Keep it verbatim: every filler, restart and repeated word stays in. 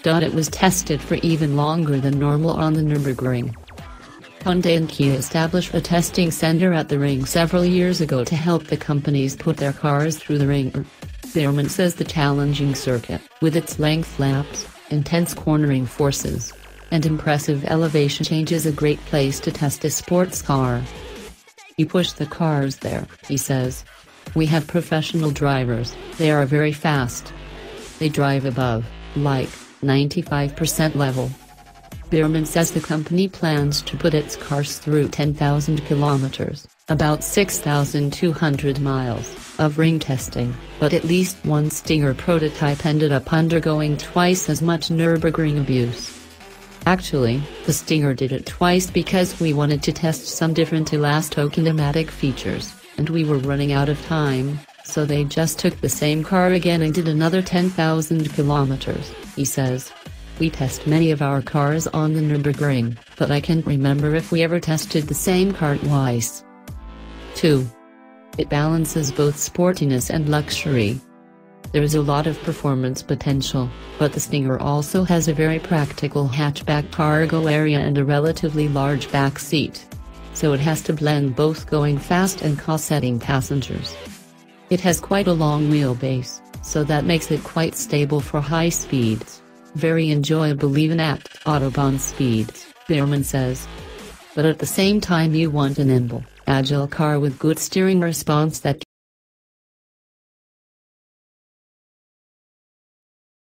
It was tested for even longer than normal on the Nürburgring. Hyundai and Kia established a testing center at the ring several years ago to help the companies put their cars through the ring. Biermann says the challenging circuit, with its length laps, intense cornering forces, and impressive elevation change, is a great place to test a sports car. You push the cars there, he says. We have professional drivers, they are very fast. They drive above, like, ninety-five percent level. Biermann says the company plans to put its cars through ten thousand kilometers, about six thousand two hundred miles, of ring testing, but at least one Stinger prototype ended up undergoing twice as much Nürburgring abuse. Actually, the Stinger did it twice because we wanted to test some different elastokinematic features, and we were running out of time, so they just took the same car again and did another ten thousand kilometers, he says. We test many of our cars on the Nürburgring, but I can't remember if we ever tested the same car twice. two. It balances both sportiness and luxury. There is a lot of performance potential, but the Stinger also has a very practical hatchback cargo area and a relatively large back seat. So it has to blend both going fast and cost-setting passengers. It has quite a long wheelbase, so that makes it quite stable for high speeds. Very enjoyable even at autobahn speeds, Biermann says. But at the same time you want a nimble, agile car with good steering response that